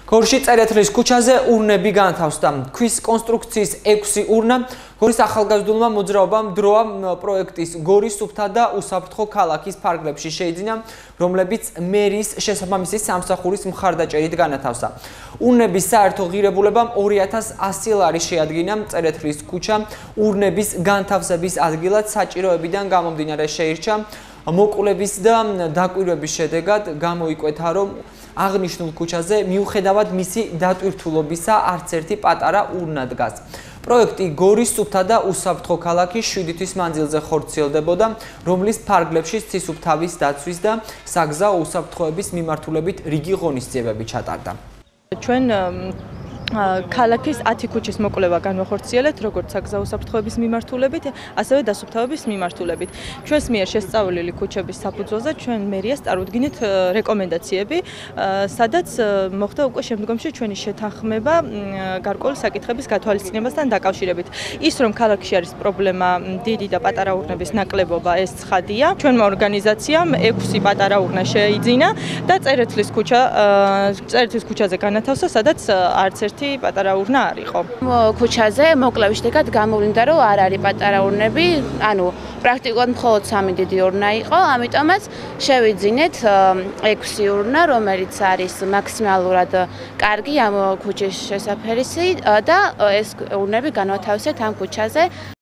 გორში წერეთლის ქუჩაზე ურნები განთავსდა. ქვის კონსტრუქციის 6 ურნა გორის ახალგაზრდულმა მოძრაობამ დროა პროექტის გორის სუფთა და უსაფრთხო ქალაქის ფარგლებში შეიძინა, რომლებიც მერიის შესაბამისი სამსახურის მხარდაჭერით განათავსა. ურნების საერთო ღირებულებამ 2100 ლარი შეადგინა წერეთლის ქუჩა ურნების განთავსების ადგილად საჭიროებიდან გამომდინარე შეირჩა. მოკვლევის და დაკვირვების შედეგად გამოიკვეთა, რომ აღნიშნულ ქუჩაზე მიუხედავად მისი დატვირთულობისა არც ერთი პატარა ურნა დგას. პროექტი გორის სუფთა და უსაფრთხო ქალაქის 7 თვის მანძილზე ხორციელდებოდა, რომლის ფარგლებში სუფთავის დაცვის და საგზაო უსაფრთხოების მიმართულებით რიგი ღონისძიებები ჩატარდა. ჩვენ ქალაქის 10 ქუჩის მოკვლევა განვახორციელებთ, როგორც საგზაო უსაფრთხოების მიმართულებით, ასევე დასუფთავების მიმართულებით. ჩვენს მიერ შესწავლილი ქუჩების საფუძველზე ჩვენ მერიას წარუდგინეთ რეკომენდაციები, სადაც მოხდა უკვე შემდგომში ჩვენი შეთანხმება გარკვეული საკითხების გათვალისწინებასთან დაკავშირებით. ის რომ ქალაქში არის პრობლემა დიდი და პატარა ურნების ნაკლებობა, ეს ცხადია. ჩვენმა ორგანიზაციამ 6 პატარა ურნა შეიძინა და წერეთლის ქუჩაზე განათავსა, სადაც არც ერთი პატარა ურნა არ იყო. ქუჩაზე მოკვლევის შედეგად გამოვლინდა, რომ არ არის პატარა ურნები, ანუ პრაქტიკულად მხოლოდ 3 დიდი ურნა იყო, ამიტომაც შევიძინეთ 6 ურნა, რომელიც არის მაქსიმალურად კარგი ამ ქუჩის შესაფერისი და ეს ურნები განვათავსეთ ამ ქუჩაზე.